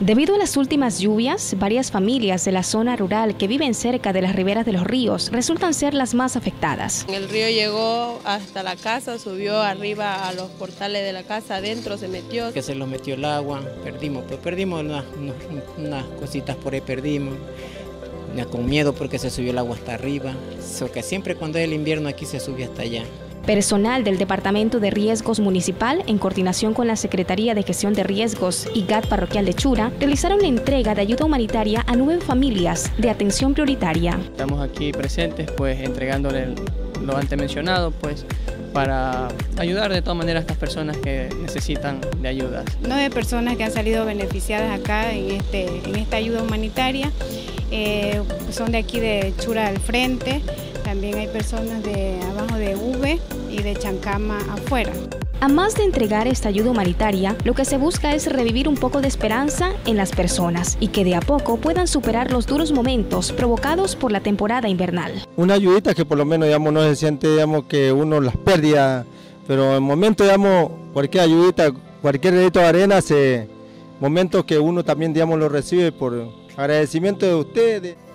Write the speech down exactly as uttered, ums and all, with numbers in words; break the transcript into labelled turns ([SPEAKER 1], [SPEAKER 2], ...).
[SPEAKER 1] Debido a las últimas lluvias, varias familias de la zona rural que viven cerca de las riberas de los ríos resultan ser las más afectadas.
[SPEAKER 2] El río llegó hasta la casa, subió arriba a los portales de la casa, adentro se metió.
[SPEAKER 3] Que se lo metió el agua, perdimos, pues perdimos unas, unas, unas cositas por ahí, perdimos. Con miedo porque se subió el agua hasta arriba, so que siempre cuando es el invierno aquí se sube hasta allá.
[SPEAKER 1] Personal del Departamento de Riesgos Municipal, en coordinación con la Secretaría de Gestión de Riesgos y G A T Parroquial de Chura, realizaron la entrega de ayuda humanitaria a nueve familias de atención prioritaria.
[SPEAKER 4] Estamos aquí presentes, pues, entregándole lo antes mencionado, pues, para ayudar de todas maneras a estas personas que necesitan de ayuda.
[SPEAKER 5] Nueve personas que han salido beneficiadas acá en, este, en esta ayuda humanitaria, eh, son de aquí de Chura al frente. También hay personas de abajo de V y de Chancama afuera.
[SPEAKER 1] A más de entregar esta ayuda humanitaria, lo que se busca es revivir un poco de esperanza en las personas y que de a poco puedan superar los duros momentos provocados por la temporada invernal.
[SPEAKER 6] Una ayudita que por lo menos, digamos, no se siente, digamos, que uno las pérdidas, pero en el momento, digamos, cualquier ayudita, cualquier granito de arena, se, momentos que uno también, digamos, lo recibe por agradecimiento de ustedes.